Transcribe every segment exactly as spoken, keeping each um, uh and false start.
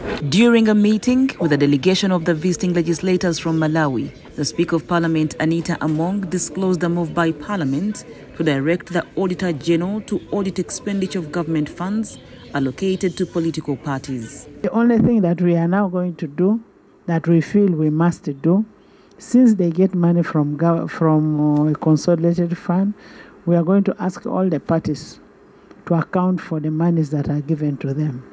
During a meeting with a delegation of the visiting legislators from Malawi, the Speaker of Parliament, Anita Among, disclosed a move by Parliament to direct the Auditor General to audit expenditure of government funds allocated to political parties. The only thing that we are now going to do, that we feel we must do, since they get money from, from a consolidated fund, we are going to ask all the parties to account for the monies that are given to them.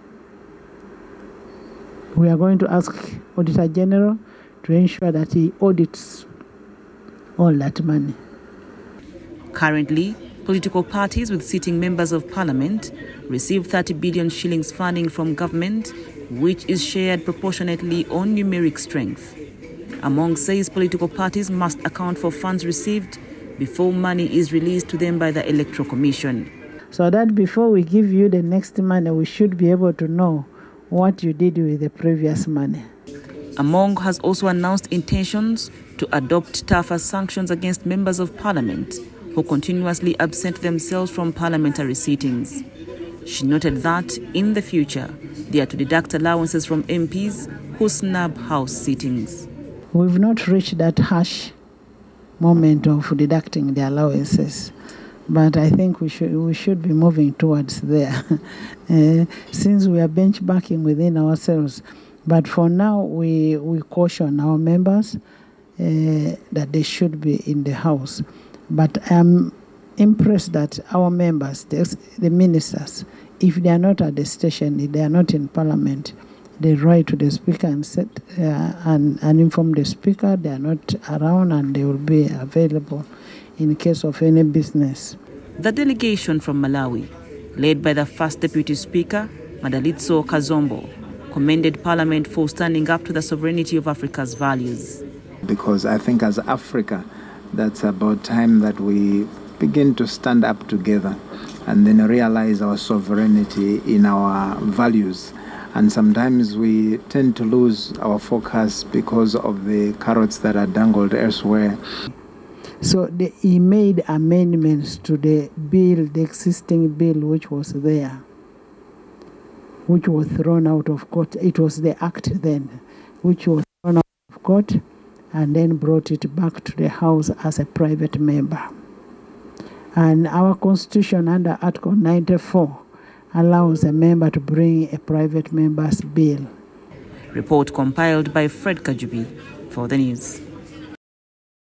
We are going to ask Auditor General to ensure that he audits all that money. Currently, political parties with sitting members of parliament receive thirty billion shillings funding from government, which is shared proportionately on numeric strength. Among says political parties must account for funds received before money is released to them by the Electoral Commission. So that before we give you the next money, we should be able to know what you did with the previous money. Among has also announced intentions to adopt tougher sanctions against members of parliament who continuously absent themselves from parliamentary sittings. She noted that in the future, they are to deduct allowances from M Ps who snub House sittings. We've not reached that harsh moment of deducting the allowances, but I think we should we should be moving towards there uh, since we are benchmarking within ourselves. But for now, we, we caution our members uh, that they should be in the House. But I'm impressed that our members, the, the ministers, if they are not at the station, if they are not in Parliament, they write to the Speaker and, set, uh, and, and inform the Speaker they are not around and they will be available in case of any business. The delegation from Malawi, led by the first Deputy Speaker, Madalitso Kazombo, commended Parliament for standing up to the sovereignty of Africa's values. Because I think as Africa, that's about time that we begin to stand up together and then realize our sovereignty in our values. And sometimes we tend to lose our focus because of the carrots that are dangled elsewhere. So the, he made amendments to the bill, the existing bill which was there, which was thrown out of court. It was the act then, which was thrown out of court and then brought it back to the House as a private member. And our Constitution under Article ninety-four allows a member to bring a private member's bill. Report compiled by Fred Kajubi for the news.